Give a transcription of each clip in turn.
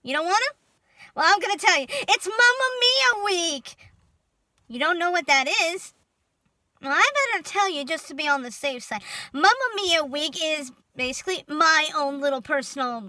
You don't want to? Well, I'm going to tell you. It's Mamma Mia week. You don't know what that is? Well, I better tell you just to be on the safe side. Mamma Mia week is basically my own little personal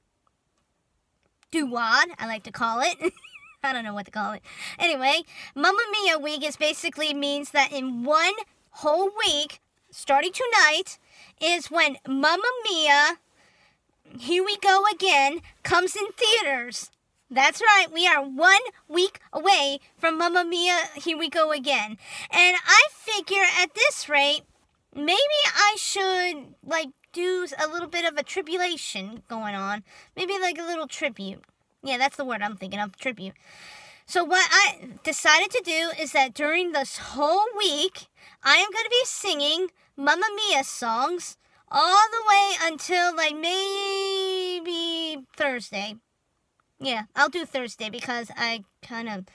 doo-wad, I like to call it. I don't know what to call it. Anyway, Mamma Mia week is basically means that in one whole week, starting tonight, is when Mamma Mia, Here We Go Again, comes in theaters. That's right, we are 1 week away from Mamma Mia, Here We Go Again. And I figure at this rate, maybe I should, do a little bit of a tribulation going on. Maybe like a little tribute. Yeah, that's the word I'm thinking of, tribute. So what I decided to do is that during this whole week, I am going to be singing Mamma Mia songs all the way until maybe Thursday. Yeah, I'll do Thursday because I kind of,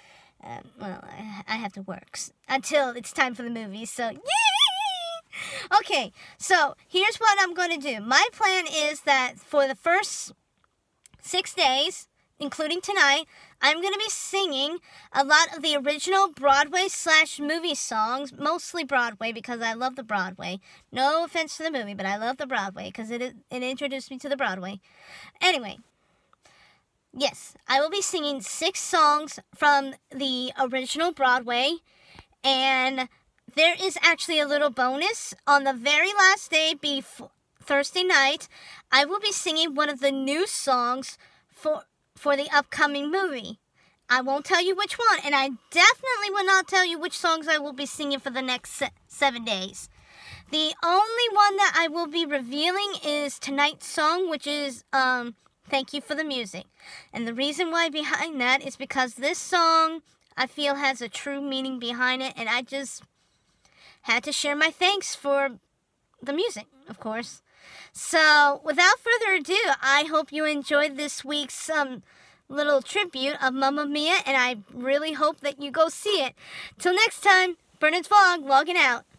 I have to work until it's time for the movie, so yay! Okay, so here's what I'm going to do. My plan is that for the first 6 days, including tonight, I'm going to be singing a lot of the original Broadway/movie songs, mostly Broadway because I love the Broadway. No offense to the movie, but I love the Broadway because it introduced me to the Broadway. Anyway, yes, I will be singing 6 songs from the original Broadway, and there is actually a little bonus. On the very last day, Thursday night, I will be singing one of the new songs for the upcoming movie. I won't tell you which one, and I definitely will not tell you which songs I will be singing for the next 7 days. The only one that I will be revealing is tonight's song, which is Thank You for the Music. And the reason why behind that is because this song, I feel, has a true meaning behind it, and I just had to share my thanks for the music, of course. So, without further ado, I hope you enjoyed this week's little tribute of Mamma Mia, and I really hope that you go see it. Till next time, Bernard's Vlog, logging out.